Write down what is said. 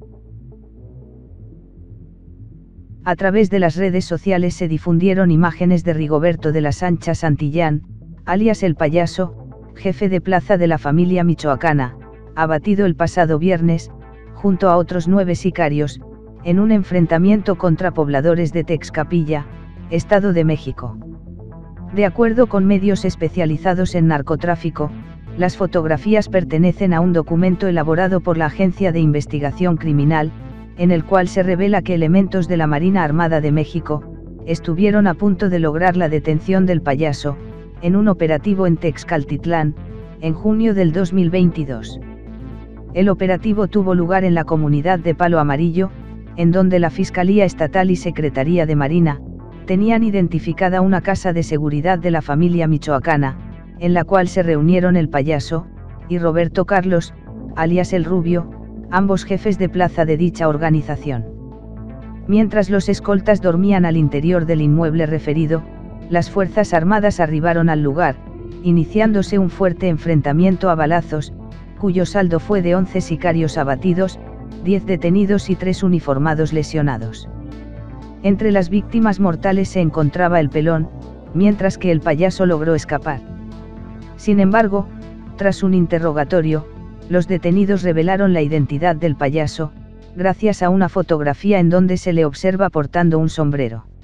A través de las redes sociales se difundieron imágenes de Rigoberto de la Sancha Santillán, alias El Payaso, jefe de plaza de la familia michoacana, abatido el pasado viernes, junto a otros 9 sicarios, en un enfrentamiento contra pobladores de Texcapilla, Estado de México. De acuerdo con medios especializados en narcotráfico, las fotografías pertenecen a un documento elaborado por la Agencia de Investigación Criminal, en el cual se revela que elementos de la Marina Armada de México estuvieron a punto de lograr la detención del payaso, en un operativo en Texcaltitlán, en junio del 2022. El operativo tuvo lugar en la comunidad de Palo Amarillo, en donde la Fiscalía Estatal y Secretaría de Marina tenían identificada una casa de seguridad de la familia michoacana, en la cual se reunieron el payaso y Roberto Carlos, alias El Rubio, ambos jefes de plaza de dicha organización. Mientras los escoltas dormían al interior del inmueble referido, las Fuerzas Armadas arribaron al lugar, iniciándose un fuerte enfrentamiento a balazos, cuyo saldo fue de 11 sicarios abatidos, 10 detenidos y 3 uniformados lesionados. Entre las víctimas mortales se encontraba el Pelón, mientras que el payaso logró escapar. Sin embargo, tras un interrogatorio, los detenidos revelaron la identidad del payaso, gracias a una fotografía en donde se le observa portando un sombrero.